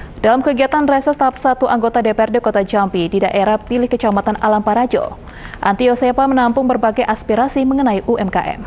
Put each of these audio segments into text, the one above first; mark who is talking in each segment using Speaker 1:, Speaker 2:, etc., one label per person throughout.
Speaker 1: Dalam kegiatan reses tahap 1 anggota DPRD Kota Jambi di daerah Pilih Kecamatan Alam Parajo, Anti Yosefa menampung berbagai aspirasi mengenai UMKM.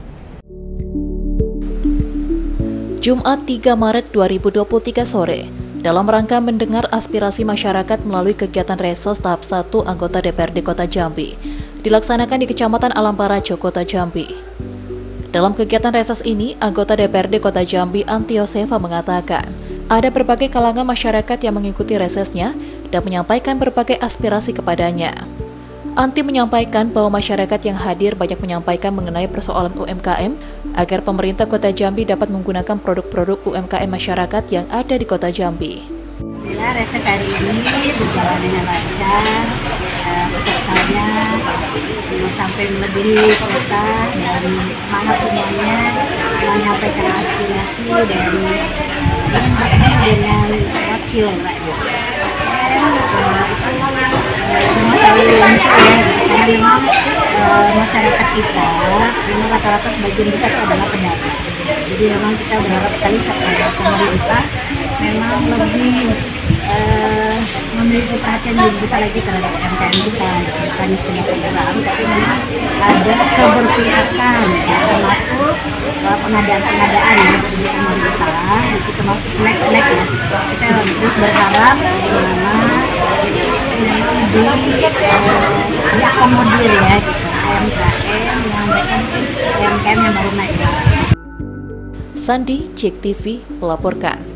Speaker 1: Jumat 3 Maret 2023 sore, dalam rangka mendengar aspirasi masyarakat melalui kegiatan reses tahap 1 anggota DPRD Kota Jambi, dilaksanakan di Kecamatan Alam Parajo, Kota Jambi. Dalam kegiatan reses ini, anggota DPRD Kota Jambi Anti Yosefa mengatakan, ada berbagai kalangan masyarakat yang mengikuti resesnya dan menyampaikan berbagai aspirasi kepadanya. Anti menyampaikan bahwa masyarakat yang hadir banyak menyampaikan mengenai persoalan UMKM agar pemerintah Kota Jambi dapat menggunakan produk-produk UMKM masyarakat yang ada di Kota Jambi.
Speaker 2: Alhamdulillah, reses hari ini berjalan dengan lancar, pesertanya sampai melebihi kota dan semangat semuanya menyampaikan aspirasi dari dengan wakil rakyat. Karena memang masyarakat kita memang rata-rata sebagian besar adalah pedagang. Jadi memang kita berharap sekali pemerintah memang lebih memiliki perhatian lebih besar lagi terhadap UMKM kita, bukan sekedar pemerataan, tapi memang ada keberpihakan, termasuk pengadaan dari pemerintah, itu termasuk snack-snack ya. Kita terus berharap bagaimana memang diakomodir ya gitu, UMKM yang baru naik kelas.
Speaker 1: Sandi, JEK TV melaporkan.